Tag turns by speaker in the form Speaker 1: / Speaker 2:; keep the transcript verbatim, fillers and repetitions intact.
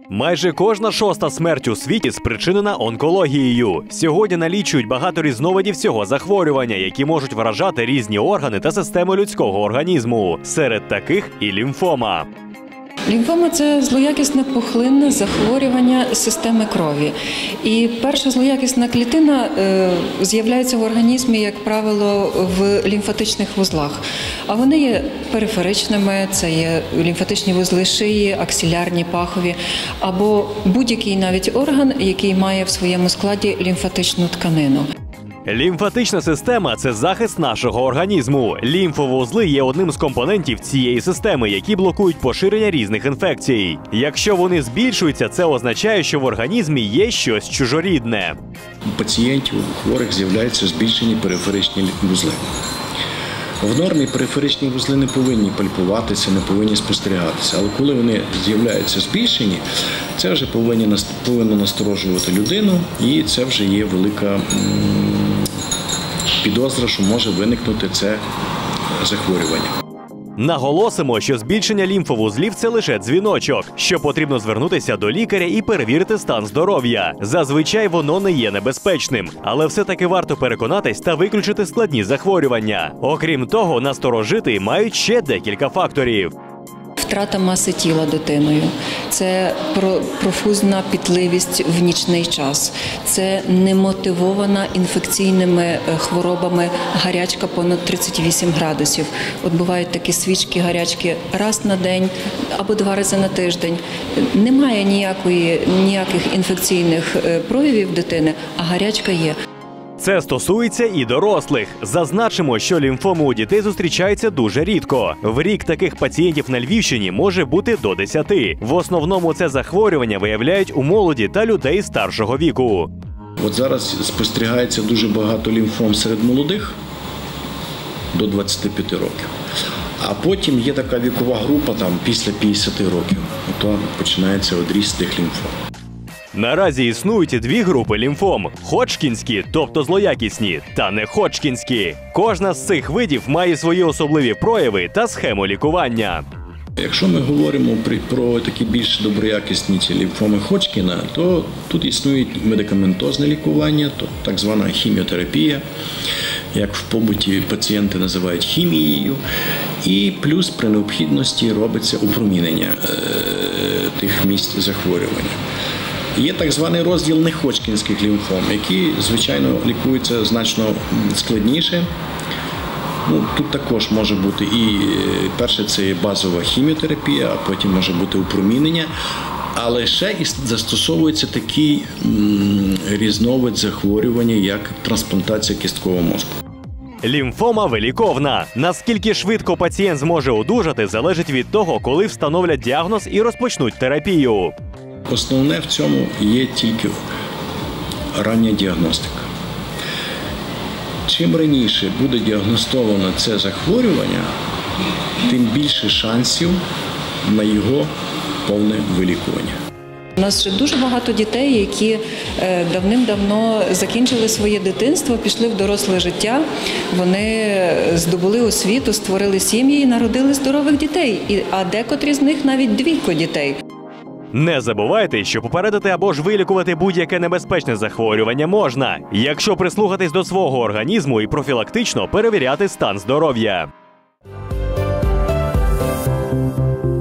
Speaker 1: Майже кожна шоста смерть у світі спричинена онкологією. Сьогодні налічують багато різновидів цього захворювання, які можуть вражати різні органи та системи людського організму. Серед таких і лімфома.
Speaker 2: Лімфома – це злоякісне пухлинне захворювання системи крові. І перша злоякісна клітина е, з'являється в організмі, як правило, в лімфатичних вузлах. А вони є периферичними, це є лімфатичні вузли шиї, аксилярні, пахові, або будь-який навіть орган, який має в своєму складі лімфатичну тканину.
Speaker 1: Лімфатична система – це захист нашого організму. Лімфовузли є одним з компонентів цієї системи, які блокують поширення різних інфекцій. Якщо вони збільшуються, це означає, що в організмі є щось чужорідне.
Speaker 3: У пацієнтів, у хворих з'являються збільшені периферичні вузли. В нормі периферичні вузли не повинні пальпуватися, не повинні спостерігатися. Але коли вони з'являються збільшені, це вже повинно, повинно насторожувати людину, і це вже є велика підозра, що може виникнути це захворювання.
Speaker 1: Наголосимо, що збільшення лімфовузлів – це лише дзвіночок, що потрібно звернутися до лікаря і перевірити стан здоров'я. Зазвичай воно не є небезпечним, але все-таки варто переконатись та виключити складні захворювання. Окрім того, насторожити мають ще декілька факторів.
Speaker 2: Втрата маси тіла дитиною, це профузна пітливість в нічний час, це немотивована інфекційними хворобами гарячка понад тридцять вісім градусів. От бувають такі свічки, гарячки раз на день або два рази на тиждень. Немає ніякої, ніяких інфекційних проявів дитини, а гарячка є.
Speaker 1: Це стосується і дорослих. Зазначимо, що лімфоми у дітей зустрічаються дуже рідко. В рік таких пацієнтів на Львівщині може бути до десяти. В основному це захворювання виявляють у молоді та людей старшого віку.
Speaker 3: От зараз спостерігається дуже багато лімфом серед молодих до двадцяти п'яти років. А потім є така вікова група там після п'ятдесяти років. То починається одріст тих лімфом.
Speaker 1: Наразі існують дві групи лімфом – ходжкінські, тобто злоякісні, та неходжкінські. Кожна з цих видів має свої особливі прояви та схему лікування.
Speaker 3: Якщо ми говоримо про такі більш доброякісні лімфоми Ходжкіна, то тут існує медикаментозне лікування, то так звана хіміотерапія, як в побуті пацієнти називають хімією, і плюс при необхідності робиться упромінення е тих місць захворювання. Є так званий розділ неходжкінських лімфом, які, звичайно, лікуються значно складніше. Ну, тут також може бути і, перше, це базова хіміотерапія, а потім може бути упромінення. Але ще і застосовується такий м, різновид захворювання, як трансплантація кісткового мозку.
Speaker 1: Лімфома виліковна. Наскільки швидко пацієнт зможе одужати, залежить від того, коли встановлять діагноз і розпочнуть терапію.
Speaker 3: Основне в цьому є тільки рання діагностика. Чим раніше буде діагностовано це захворювання, тим більше шансів на його повне вилікування.
Speaker 2: У нас ще дуже багато дітей, які давним-давно закінчили своє дитинство, пішли в доросле життя, вони здобули освіту, створили сім'ї і народили здорових дітей, а декотрі з них навіть двійко дітей.
Speaker 1: Не забувайте, що попередити або ж вилікувати будь-яке небезпечне захворювання можна, якщо прислухатись до свого організму і профілактично перевіряти стан здоров'я.